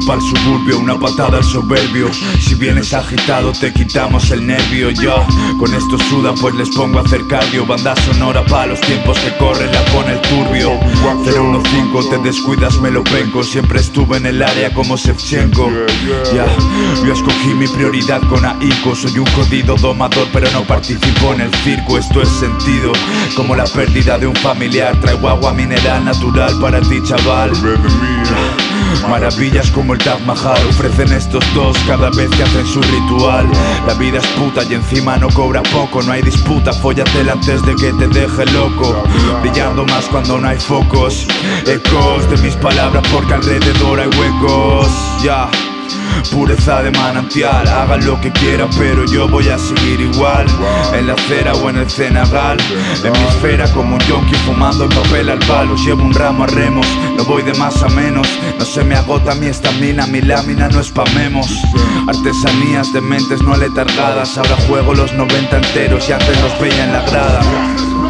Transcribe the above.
pa'l suburbio, una patada al soberbio. Si vienes agitado te quitamos el nervio. Yo con esto sudan pues les pongo a hacer cardio. Banda sonora pa' los tiempos que corren, la pone el turbio. 015, te descuidas me lo vengo. Siempre estuve en el área como Shevchenko. Yo escogí mi prioridad con ahínco. Soy un jodido domador pero no participo en el circo. Esto es sentido como la pérdida de un familiar. Traigo agua mineral natural para ti, chaval. Maravillas como el Taj Mahal ofrecen estos dos cada vez que hacen su ritual. La vida es puta y encima no cobra poco. No hay disputa, fóllatela antes de que te deje loco. Brillando más cuando no hay focos. Ecos de mis palabras porque alrededor hay huecos. Pureza de manantial, hagan lo que quieran pero yo voy a seguir igual. En la acera o en el cenagal, en mi esfera como un yonki fumando el papel al palo. Llevo un ramo a remos, no voy de más a menos. No se me agota mi estamina, mi lámina no spamemos. Artesanías de mentes no aletargadas. Ahora juego los 90 enteros y antes los veía en la grada.